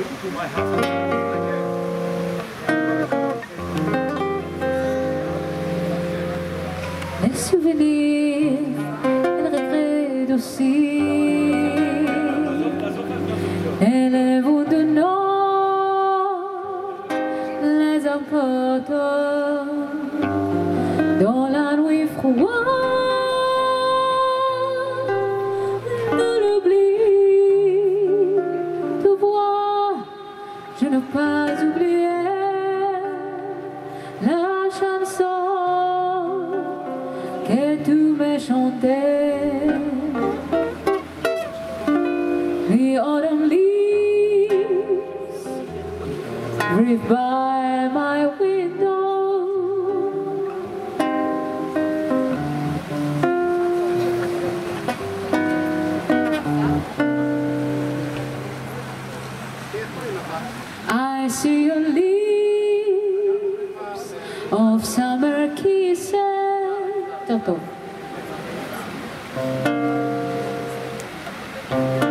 Les souvenirs, les regrets aussi, et les mots de nord les emportent dans la nuit froide de l'oubli. Te vois, je n'ai pas oublié la chanson que tu me chantais. The autumn leaves drift by my window. I see your lips of summer kisses. טוב טוב.